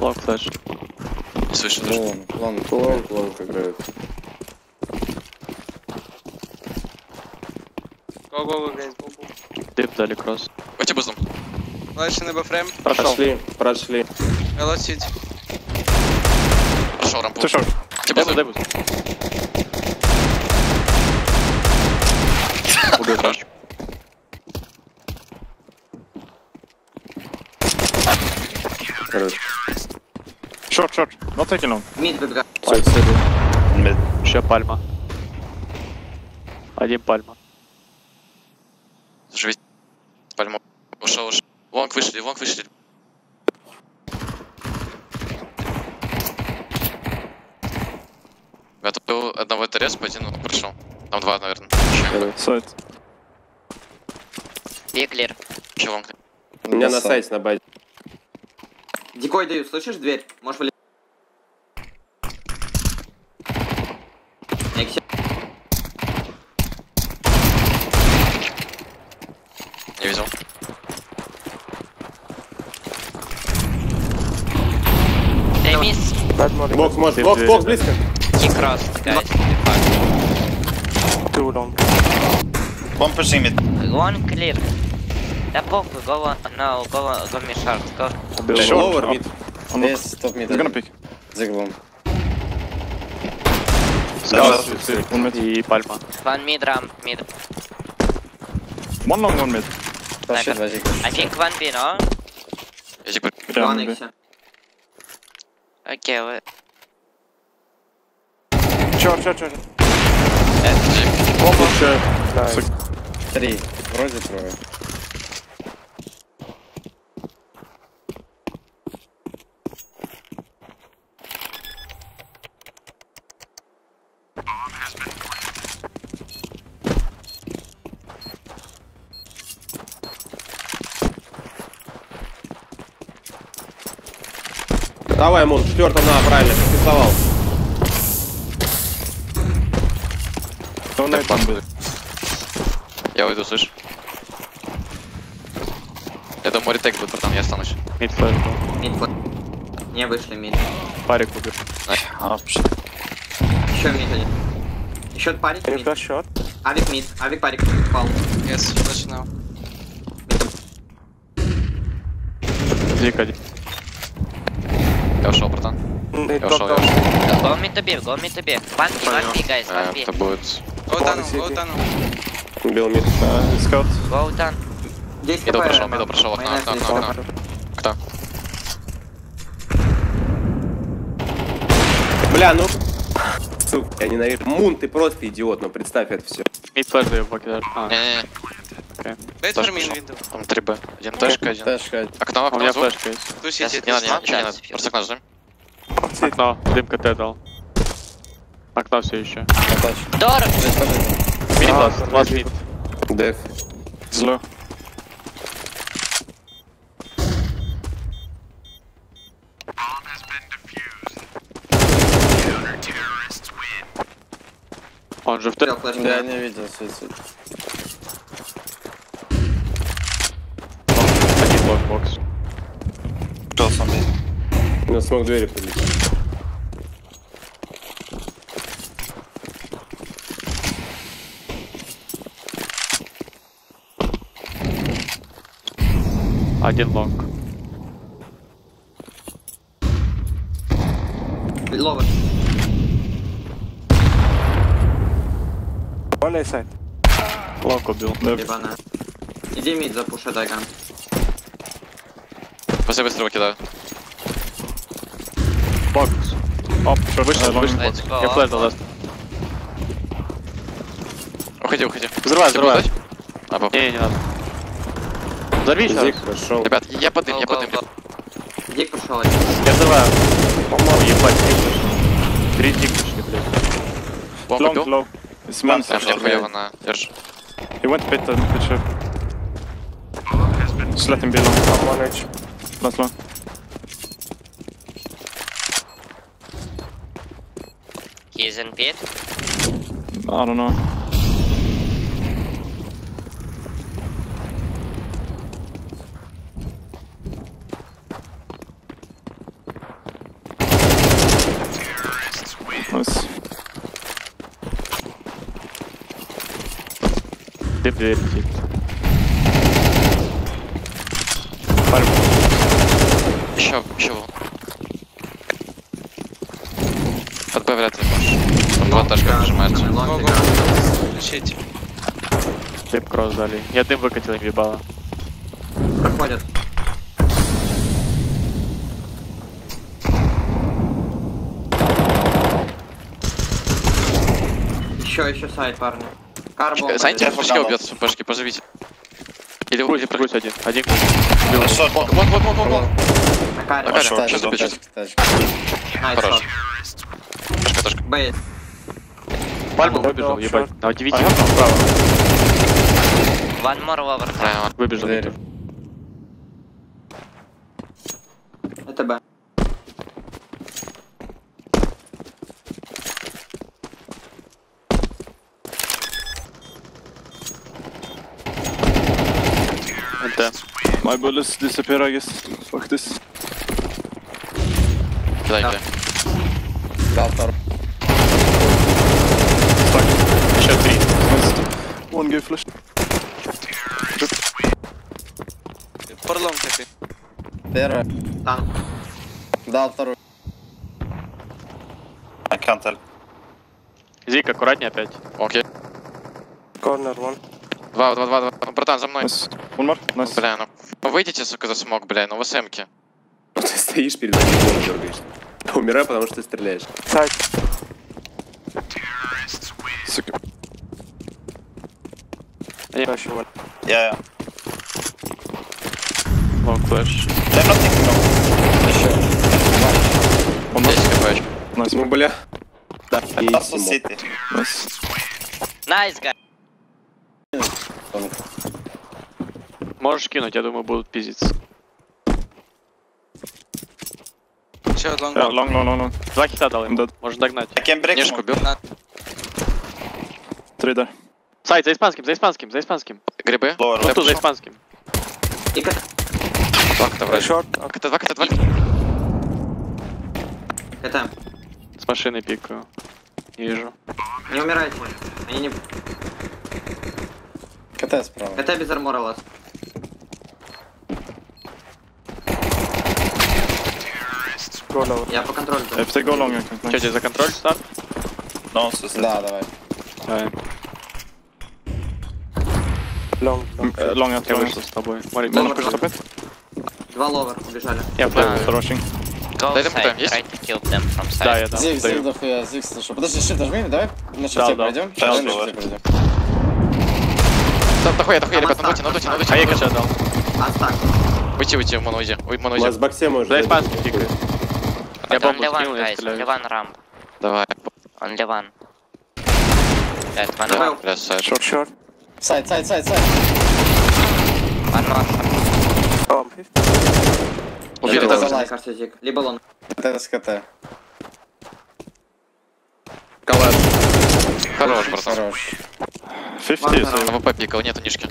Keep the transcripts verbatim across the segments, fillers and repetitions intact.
Лонг флеш. Не слышу даже. Лонг, лонг, лонг, лонг играет. Go, go, go, guys, go, go. Дип дали кросс. Пойти бузом. Флеш на бфрейм. Прошел. Прошли, прошли. Hello, сидь. Прошел рампу. Ты шо? Тебе Дай бузом. буз, дай буз. Убил тачку. Хорош. Шорт, шорт. Not taking long. Мид выбегает. Все, все. Мид. Еще пальма. Один пальма. Живи. Пальмо. Ушел, ушел. Лонг вышли, лонг вышли. Готовил одного ТРС, один прошел. Там два, наверное. Сайт. Биглер. Еще лонг. У меня на сайте на базе. Дикой даю, слышишь дверь? Можешь вылезть. Некси. Не видел. Демис. Бокс, может, бокс, бокс, близко. T-cross, guys. Too long. One pushing mid. One clear. Да похуй, go on, no, go on, go me short, go. Убил. Lower, mid. Yes, top mid. He's gonna pick. Заглом. Скаут. Он мид и пальма. One mid ramp, mid. One long, one mid. Пошли два зика. I think one B, no? Я типа... Два Прям Некси. Okay, wait. Чёрт, чёрт, чёрт. Еще. Три. Вроде трое. Давай, Мун, четвертого на, правильно, рисовал. Кто на этом был? Я уйду, слышь. Я думаю, ретейк будет, братан, я останусь. Мид флеш был. Мид флеш. Не вышли мид. Парик убил. А, пошли. Еще мид один. Еще парик мид. Флеш шот. Авик мид. Авик парик. Пал. Yes, flash now. Дик один. Я ушел, братан. Я ушел, я ушел. Go mid to B, go mid to B. One B, one B, guys, Э, one B. Это будет... Go tunnel, go tunnel. Убил мид. Скаут. Go down. десять Мидл хп. прошел, мидл прошел, окно, Майонез окно, десять окно, хп. окно. Кто? Бля, ну... Сука, я ненавижу. Мун, ты просто идиот, но представь это все. Мид флеш даю покидаю. А, Не-не-не. Дайте Тоже же мин пошел. винду. Там три Б. Один тэшка, один. Тэшка. Окно, у окно, меня звук. флешка есть. Ту Сейчас, сидит. не надо, не надо, Окно, ничего не надо. окно. Просто окно ждем. Окно. Дымка Т дал. Окно все еще. Атач. Door! Здесь победа. Мид А, ласт, ласт мид. Деф. Зло. Он же в Т. Взял флеш. Я не видел суицид. Один локбокс. Шел сам мид. Ну, смог двери полететь. Один лонг. Ловер. Более сайт. Лонг убил. Либо на. Иди мид запуша даган. После быстрого кидаю. Бокс. Оп, что вышел, вышел. Let's go. Я флеш дал ласт. Уходи, уходи. Взрывай, Ты взрывай. будешь? А, поп. Не, не надо. Взорви сейчас. Зик прошел. Ребят, я под дым, я под дым. Дик пошел один. Я взрываю. Ой, ебать, ты. Три дик пришли, блядь. Бомб Long, убил? low. It's man. Прям нихуево на... Держи. He went pit and pit shot. Just let him be long. One H. Last long. He's in pit. I don't know. Дым дверь летит. Еще, еще был. Под Б вряд ли можешь. Там два ташка нажимается. Лонг, Лечите. Дым кросс дали. Я дым выкатил, им ебало. проходят. Еще, еще сайт, парни. Карбон. Саньте, Дальше флешки дал. убьет, флешки, поживите. Или вы Пусть, или пусть один. Один. Шорт. Вот, вот, вот, вот, вот. На каре. Окей. Шорт, Сейчас шорт, запечатать. тачка, тачка. Найс, Хорош. шот. Ташка, ташка. Бейс. Пальму Да, выбежал, да, ебать. шорт. На удивите. Ага, Справа. One more lower. Правильно. Выбежал. Двери. тоже. Это Б. НТ. My bullets disappear, I guess. Fuck this. Кидай, кидай. Дал второй. Еще три. One gave flash. Первый. Танк. Дал второй. I can't tell. Зик, аккуратнее опять. Окей. Corner one. Два, два, два, два. Братан, за мной. Nice. One more. Nice. Бля, ну. Ну выйдите, сука, за смог, бля, ну вы с эмки. Ты стоишь перед ним, дергаешься. Умираю, потому что ты стреляешь. Сука. Yeah, Yeah, yeah. long flash. They're not thinking of. Еще. One more. десять хп. Nice. Ну, бля. Да, и Castle Симо. City. Nice. Nice guy. Можешь кинуть, я думаю, будут пиздиться. Все, лонг. Yeah, long, long, long, long. Два хита дал ему. Да. Можно догнать. I can break Нежку smoke. бил. Three there. Сайт, за испанским, за испанским, за испанским. Грибы. Lower, Вот тут за left. испанским. И как? Два кота вроде. Два кота, два кота, два кота. Это. С машиной пикаю. Не вижу. Не умирайте. Они не... КТ справа. Это без армора лаз. Я по контролю. If they go long, I can. Че, тебе за контроль старт? No, да, давай. Давай. Long, long, Я long. вышел с тобой. Смотри, Ловер, можешь ловер. пожать? Два ловер убежали. Я Да. флэш. Rushing. Go Дай them side. time, есть? Try to kill them from side. Да, я дам. Зиг, Зиг, Даю. дохуя, Зиг, слышу. Подожди, щит нажми, давай на Да, щите да. пройдем. Да, Давай на давай. щите пройдем. Да, дохуя, дохуя, Там ребят, на Астак, доте, на доте, на доте. А я на доте. кача дал. Астак. Выйти, выйти, в моно уйди. Ой, моно У вас уйди. в боксе может. За испанским пикает. Я But бомбу only one, скинул, я guys. Only стреляю. one ramp. Давай. Only one. That one Да, ramp. бля, сайт. Short, short. Сайд, сайд, сайд, сайд. One more. Убили Либо даже. лонг, мне кажется, Зиг. Либо лонг. КТ с КТ. Калаш. Хорош, братан. Хорош. fifty, Ладно, so На ВП пикал, нету нишки.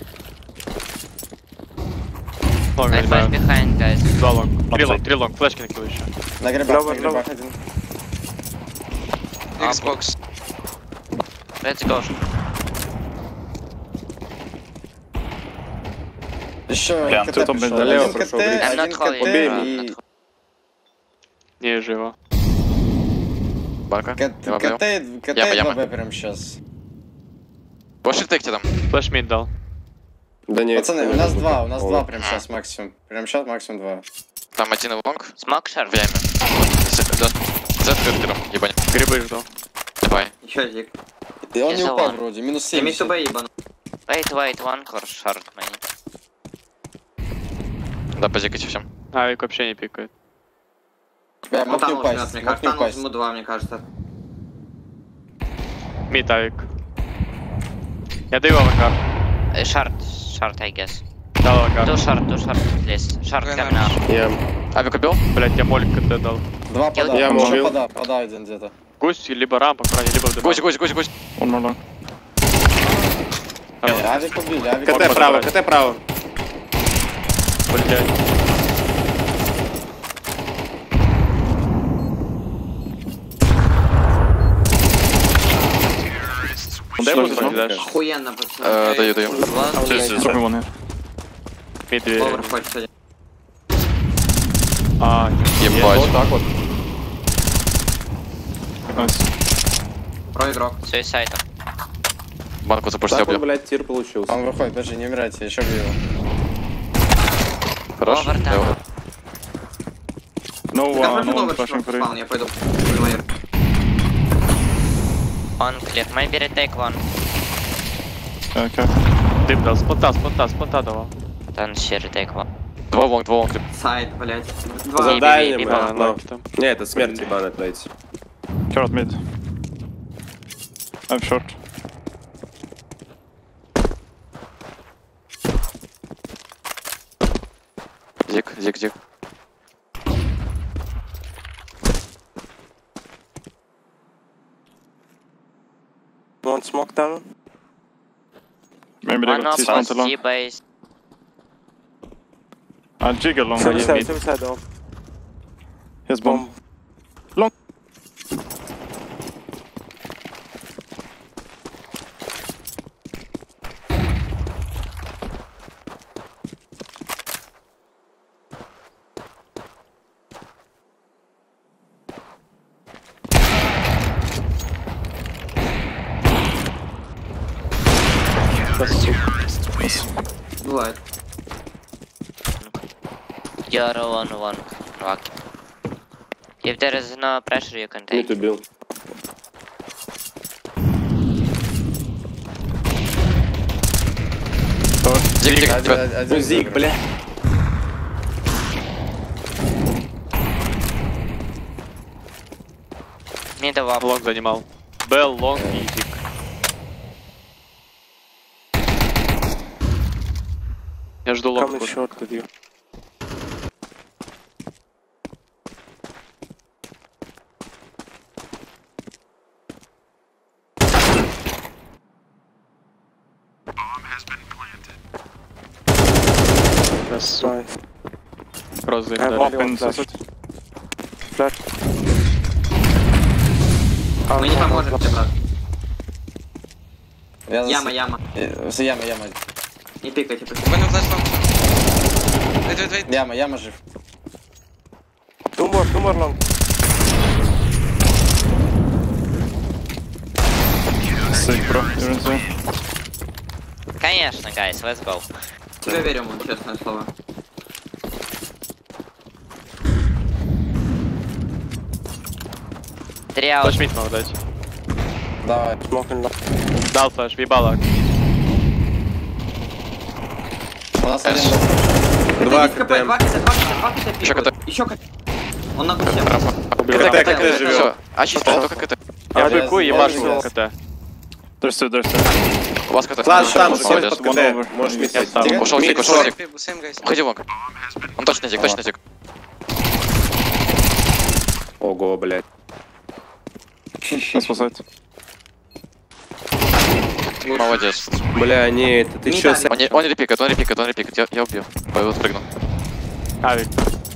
Лонг, I flash нанимаю. behind, guys. Два лонг. Три лонг, три лонг. Флешки накину еще. На грибах, на грибах один. Xbox. Let's go. Еще Бля, КТ ты там, пришел. блин, Один налево КТ, прошел, блин. I'm один not holding. КТ I'm и... not Не живо. Барка. К- Я вобьем. КТ, КТ Яма, и яма. два Б прямо сейчас. Ваши текте там. Флэш мид дал. Да нет. Пацаны, у нас два, у нас О. два прямо сейчас максимум. Прямо сейчас максимум два. Там один и лонг. Smoke short. В яме. За бюргером, ебань. Грибы жду. Давай. Еще Зиг. И он не за упал one. вроде, минус Я мид семьдесят. Б ебану. Wait, wait, one core short, man. Да, позикайте всем. Авик вообще не пикает. Бля, Он мог не танул упасть, жмет, мне мог кажется. не Танул упасть. ему два, мне кажется. Мид авик. Я даю авангард. Uh, short, short, I guess. Дал Two авангард. short, two short, please. Short come now. Я. Авик убил? Блять, я молик КТ дал. Два пода, Я еще убил. пода, пода один где-то. Гусь, либо рампа, крайне, либо в Гусь, гусь, гусь, гусь. one more long. Авик. Авик убили, авик Мог КТ право, подобрать. КТ право. Блять. Дай Что музыку за дашь. Охуенно, пацаны. Э, Даю, даю. Long. Drop me one here. Мид двери. Ловер хочет один. А, Ебать. Вот так вот. Nice. Про игрок. Suicide. Банку запустил, Так он, бью. блядь, тир получился. Он выходит, подожди, не умирайте, еще бью его. Хорош. Over там. Давай. No, Я uh, прошу no one ловер flashing for you. спаун, я пойду. Ловер. On clear. Maybe retake one. Yeah, okay. дым дал. Спонта, спонта, спонта давал. Don't see retake one. Два лонг, два лонг. Сайд, блядь. Два. Задание, би, би, бля, би, но- би, там. Не, это смерть ебаная, блядь. Carrot mid. I'm short. Зик, зик, зик. One smoke down. Maybe they One got up T-spawn on too long. C base. I'll jiggle long. Suicide, Mid. suicide off. Here's bomb. Bomb. Бывает. You're on one. Rock. If there is no pressure, you can take. Мид убил. Зик, зик, Один, тебя. один, Ну, один Зик, забрал. бля. Middle up. Лонг занимал. Белл, лонг и зик. Я жду лонг. Coming short with you. Сейчас Nice. просто I have заебали. only one Open flash. suicide. Flash. Мы не поможем тебе, брат. Я за- Яма, яма. Э, с- Яма, яма. Не пикайте, пикайте. Понял, флеш лонг. Вейт, вейт, вейт. Яма, яма жив. Two more, two more long. Sick, bro. You're insane. Конечно, guys, let's go. Тебе верю, Мун, честное слово. Три аут. Флэш мид могу дать. Давай. Smoking long. Дал флэш, въебало. У нас Эш. один. Два КТ, два КТ. КТ, два КТ, два КТ. Еще КТ. Еще КТ. Он на гусе. Убил. КТ, КТ, КТ живет. Все, а чисто, только КТ. Я Я- быку и я ебашу видел. КТ. There's two, there's two. У вас КТ. Флаш там, все Молодец. под КТ. Можешь мид Я сам. сидеть. Ушел Мид зик, ушел шорт. зик. Уходи лонг. Он точно зик, точно зик. Ого, блядь. That's one side. Молодец. Бля, не, это ты Не чё? дали. Он не, он не репикает, он репикает, он репикает. Я, я убью. Пойду спрыгну. Авик.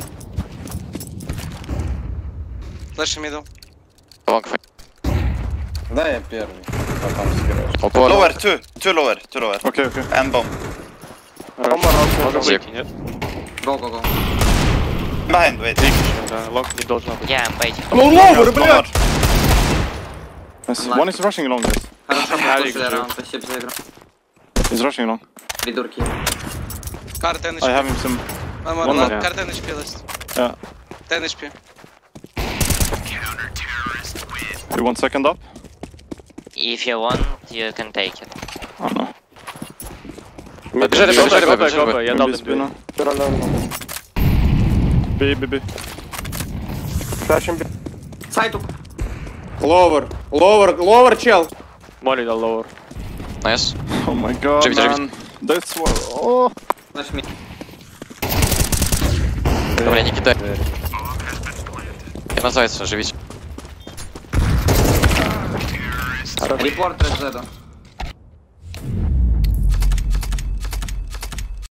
Флэш мидл. Лонг. Да, я первый. Потом собираешь. Опа, Lower, two, two lower, two lower, Okay, okay. and bomb. Можно Зик. выйти, нет? Го, го, го. Behind, wait. Зик еще, да. Лонг не должна быть. Yeah, I'm waiting. Ловер, блядь! Nice. One is rushing along, guys. Хорошо, Авик послушали жив. раунд, спасибо за игру. He's rushing along. Придурки. Кар ten I have him some. One One more. more. Кар ten H P list. Yeah. ten H P. You want second up? If you want, you can take it. Oh no. Побежали, Go побежали, back, go back, побежали. go back. Я дал Maybe дым. spinner. B, B, B. Flashing B. Сайту. Ловер, ловер, ловер, чел. Молли дал лоуэр. Найс. Oh my god, Живите, живите. man. That's what. Oh. Нажми. Добре, не кидай. Я на зайца, живите. Репорт Red Zed.